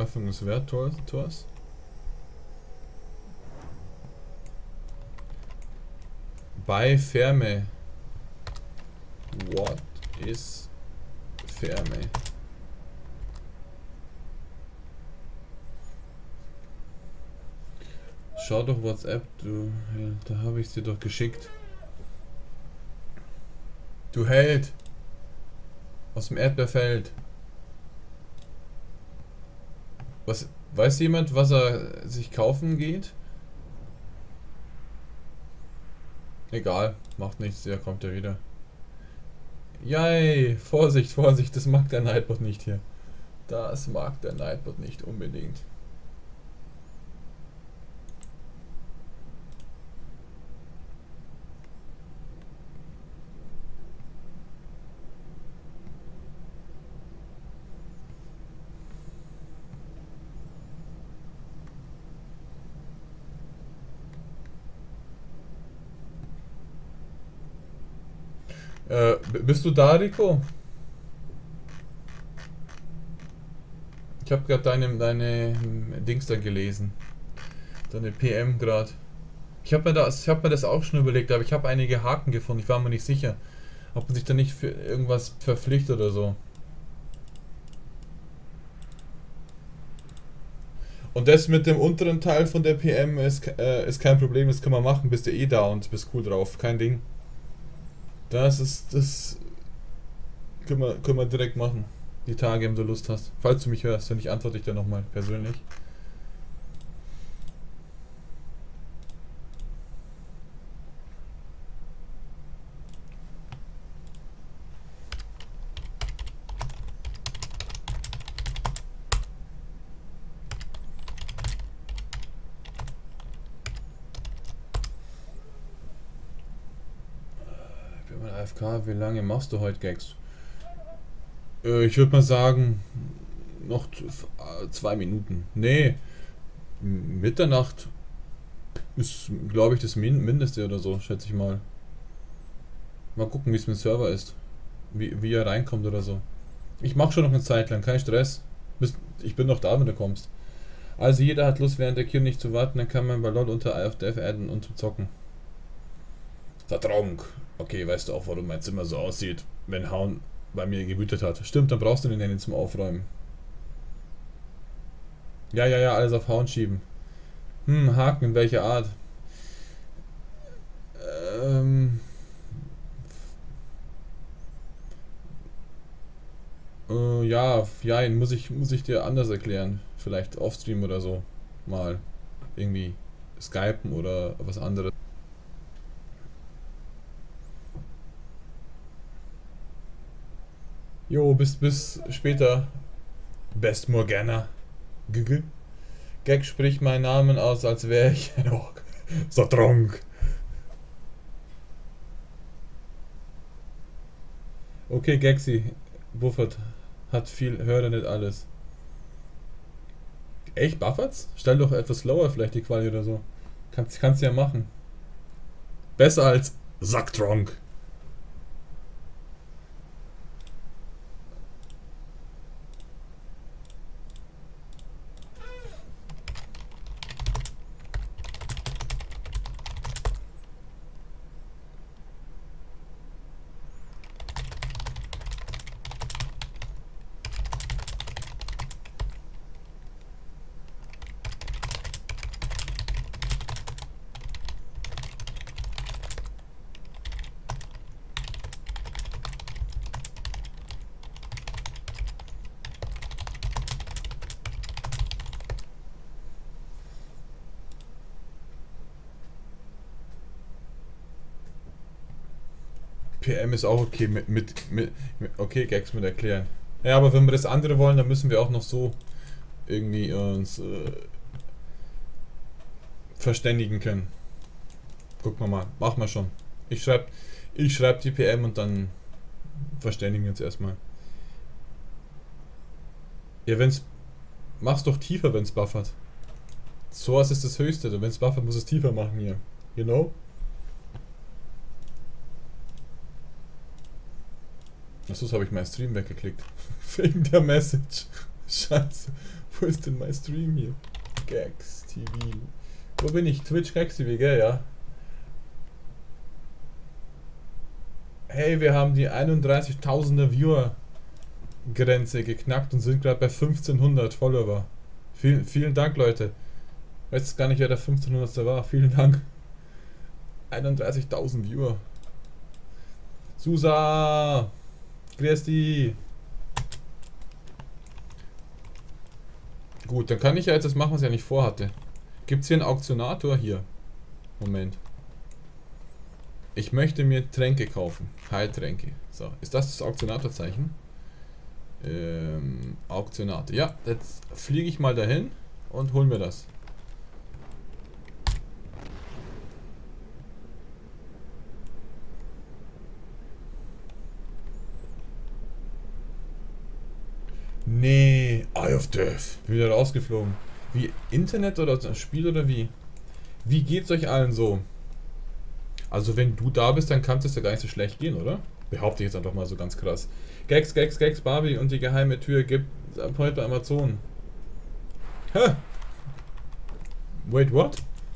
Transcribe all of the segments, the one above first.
Öffnungswert, Tors. Bei Ferme. What is Ferme? Schau doch WhatsApp, du Held. Da habe ich dir doch geschickt. Du Held. Aus dem Erdbeerfeld. Was, weiß jemand, was er sich kaufen geht? Egal, macht nichts, der kommt ja wieder. Yay, Vorsicht, Vorsicht, das mag der Nightbot nicht hier. Das mag der Nightbot nicht unbedingt. Bist du da, Rico? Ich habe gerade deine Dings da gelesen. Deine PM gerade. Ich habe mir das auch schon überlegt, aber ich habe einige Haken gefunden. Ich war mir nicht sicher, ob man sich da nicht für irgendwas verpflichtet oder so. Und das mit dem unteren Teil von der PM ist kein Problem, das kann man machen, bist du eh da und bist cool drauf, kein Ding. Das können wir direkt machen. Die Tage, wenn du Lust hast. Falls du mich hörst, wenn nicht, antworte ich dir nochmal persönlich. Ich bin mal AFK, wie lange machst du heute Gags? Ich würde mal sagen, noch 2 Minuten. Nee, Mitternacht ist, glaube ich, das Mindeste oder so, schätze ich mal. Mal gucken, wie es mit dem Server ist. Wie er reinkommt oder so. Ich mache schon noch eine Zeit lang, kein Stress. Ich bin noch da, wenn du kommst. Also jeder hat Lust, während der Queue nicht zu warten, dann kann man bei LOL unter IFDF adden und zu zocken. Vertrunk. Okay, weißt du auch, warum mein Zimmer so aussieht, wenn Hauen bei mir gewütet hat. Stimmt, dann brauchst du den Handy zum Aufräumen. Ja, ja, ja, alles auf Hauen schieben. Haken, in welcher Art? Ähm... ja, muss ich dir anders erklären. Vielleicht Offstream oder so. Mal irgendwie skypen oder was anderes. Jo, bis später. Best Morgana. Giggle. Gag spricht meinen Namen aus, als wäre ich ein Ork. So trunk. Okay, Gaxi. Buffert. Hat viel, höre nicht alles. Echt, buffert's? Stell doch etwas lower vielleicht die Quali oder so. Kannst ja machen. Besser als Sacktronk. PM ist auch okay okay, Gags mit erklären. Ja, aber wenn wir das andere wollen, dann müssen wir auch noch so irgendwie uns verständigen können. Gucken wir mal, machen wir schon. Ich schreib die PM und dann verständigen wir uns erstmal. Ja, mach's doch tiefer, wenn's buffert. Source ist das höchste, wenn's buffert, muss es tiefer machen hier. You know? Achso, habe ich meinen Stream weggeklickt. Wegen der Message. Scheiße. Wo ist denn mein Stream hier? Gags TV. Wo bin ich? Twitch Gags TV, gell, ja? Hey, wir haben die 31.000er Viewer Grenze geknackt und sind gerade bei 1500 Follower. Vielen Dank, Leute. Ich weiß gar nicht, wer der 1500. war. Vielen Dank. 31.000 Viewer. Susa! Grüß die! Gut, dann kann ich ja jetzt das machen, was ich ja nicht vorhatte. Gibt es hier einen Auktionator? Hier. Moment. Ich möchte mir Tränke kaufen. Heiltränke. So, ist das das Auktionatorzeichen? Auktionator. Ja, jetzt fliege ich mal dahin und hol mir das. Nee, Eye of Death. Bin wieder rausgeflogen. Wie Internet oder ein Spiel oder wie? Wie geht's euch allen so? Also wenn du da bist, dann kann es ja gar nicht so schlecht gehen, oder? Behaupte ich jetzt einfach mal so ganz krass. Gags, Gags, Gags, Barbie und die geheime Tür gibt ab heute bei Amazon. Hä? Wait, what?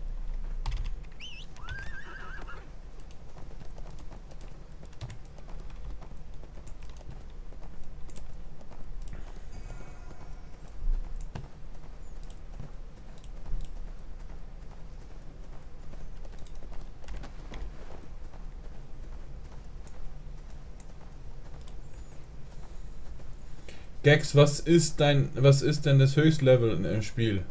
Gags, was ist denn das Höchstlevel in einem Spiel?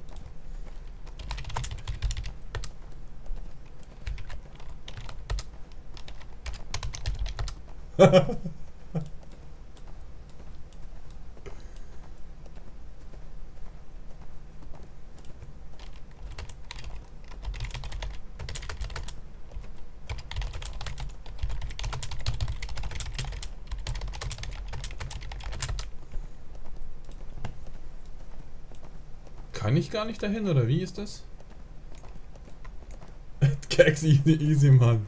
Kann ich gar nicht dahin, oder wie ist das? Gags easy, Mann.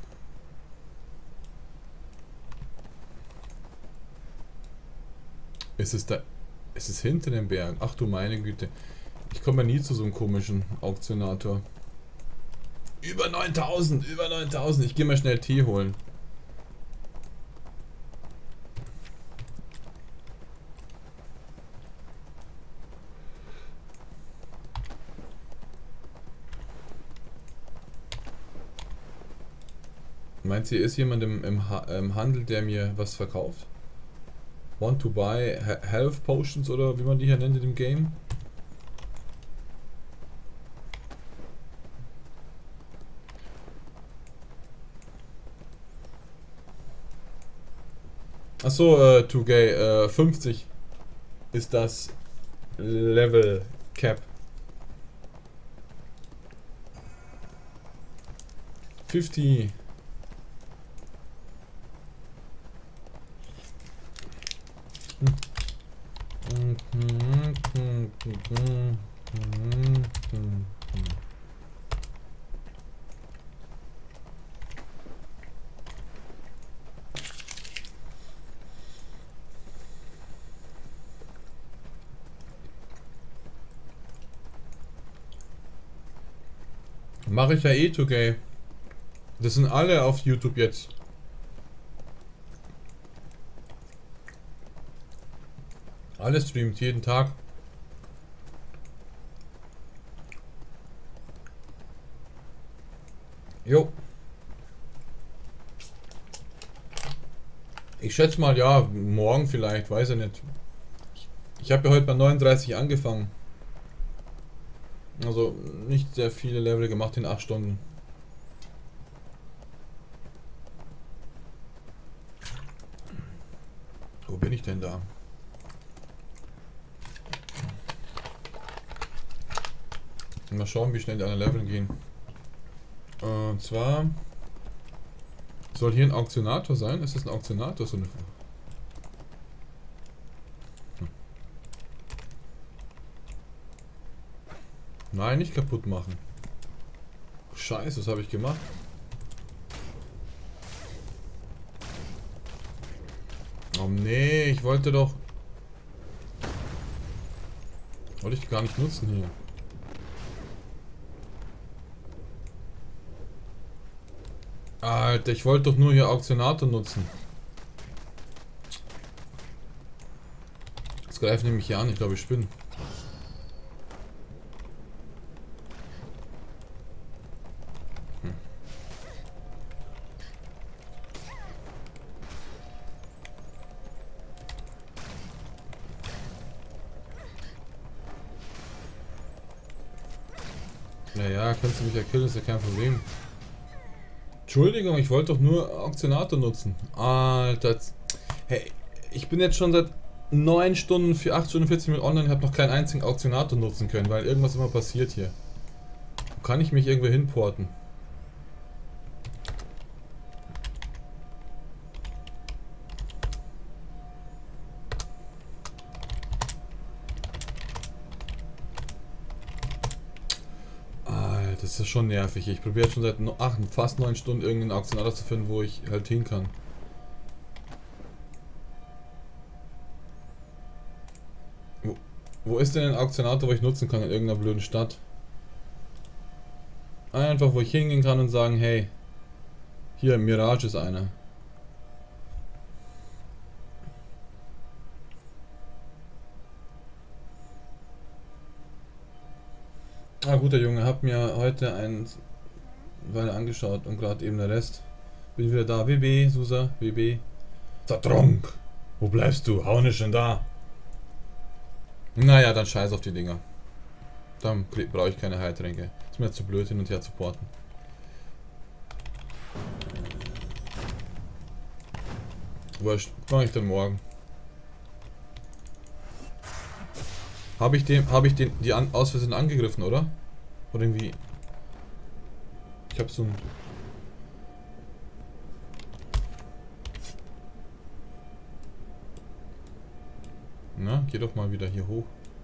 Ist es da... Ist es hinter den Bergen? Ach du meine Güte. Ich komme ja nie zu so einem komischen Auktionator. Über 9000, über 9000. Ich gehe mal schnell Tee holen. Meinst du, hier ist jemand im Handel, der mir was verkauft? Want to buy Health Potions oder wie man die hier nennt in dem Game? Achso, 2G, 50 ist das Level Cap. 50. Mache ich ja eh 2G. Das sind alle auf YouTube jetzt. Alles streamt jeden Tag. Jo. Ich schätze mal, ja, morgen vielleicht, weiß ich nicht. Ich habe ja heute bei 39 angefangen. Also nicht sehr viele Level gemacht in 8 Stunden. Wo bin ich denn da? Mal schauen, wie schnell die anderen Level gehen. Und zwar soll hier ein Auktionator sein. Ist das ein Auktionator? So eine Nein, nicht kaputt machen. Scheiße, was habe ich gemacht? Oh nee, ich wollte doch... Wollte ich gar nicht nutzen hier. Alter, ich wollte doch nur hier Auktionator nutzen. Das greift nämlich hier an, ich glaube ich spinne. Naja, kannst du mich ja killen, ist ja kein Problem. Entschuldigung, ich wollte doch nur Auktionator nutzen. Alter. Hey, ich bin jetzt schon seit 9 Stunden, für 8 Stunden 40 Minuten online und habe noch keinen einzigen Auktionator nutzen können, weil irgendwas immer passiert hier. Wo kann ich mich irgendwo hinporten? Das ist schon nervig. Ich probiere schon seit fast 9 Stunden irgendeinen Auktionator zu finden, wo ich halt hin kann. Wo ist denn ein Auktionator, wo ich nutzen kann in irgendeiner blöden Stadt? Einfach, wo ich hingehen kann und sagen, hey, hier, Mirage ist einer. Ah, guter Junge, hab mir heute einen Weile angeschaut und gerade eben der Rest. Bin wieder da. WB, Susa, WB. Zertrunk! Wo bleibst du? Hau nicht schon da! Naja, dann scheiß auf die Dinger. Dann brauche ich keine Heiltränke. Ist mir zu blöd, hin und her zu porten. Wurscht, mache ich dann morgen. Habe ich die aus Versehen angegriffen, oder? Oder irgendwie... Ich habe so ein... Na, geh doch mal wieder hier hoch.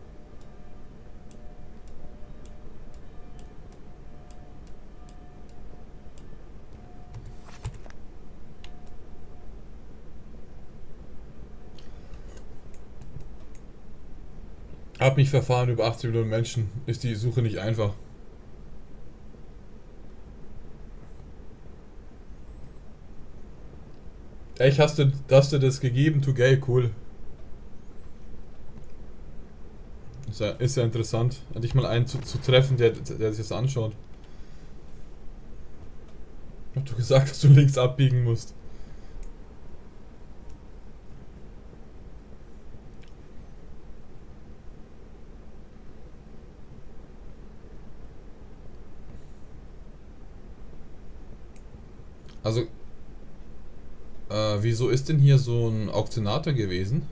Hab mich verfahren, über 80 Millionen Menschen. Ist die Suche nicht einfach. Echt, hast du das gegeben? Tu gay, cool. Ist ja interessant. Endlich mal einen zu treffen, der sich das anschaut. Hab du gesagt, dass du links abbiegen musst. Also, wieso ist denn hier so ein Auktionator gewesen?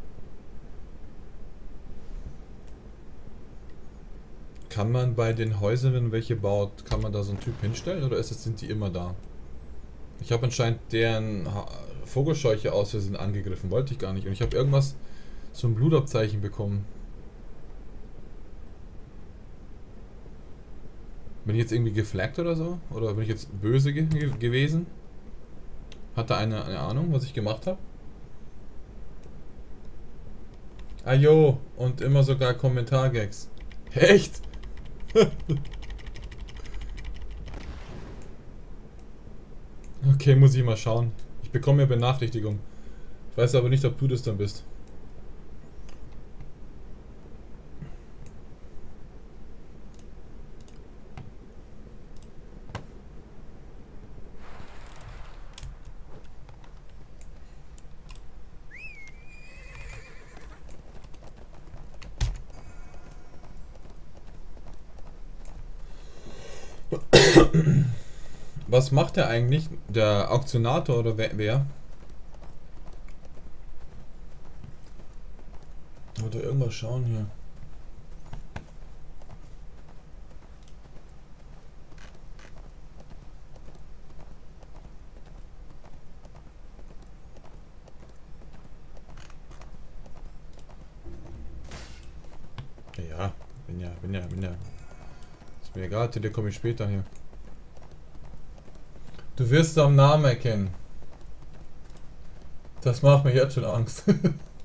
Kann man bei den Häusern, wenn man welche baut, kann man da so einen Typ hinstellen oder sind die immer da? Ich habe anscheinend deren Vogelscheuche aus Versehen angegriffen, wollte ich gar nicht. Und ich habe irgendwas, so ein Blutabzeichen bekommen. Bin ich jetzt irgendwie geflaggt oder so? Oder bin ich jetzt böse gewesen? Hat da eine Ahnung, was ich gemacht habe? Ajo, und immer sogar Kommentargags. Echt? Okay, muss ich mal schauen. Ich bekomme ja Benachrichtigung. Ich weiß aber nicht, ob du das dann bist. Was macht der eigentlich? Der Auktionator oder wer? Oder irgendwas schauen hier. Ja, bin ja. Ist mir egal, zu dir komme ich später hier. Du wirst es am Namen erkennen. Das macht mir jetzt schon Angst.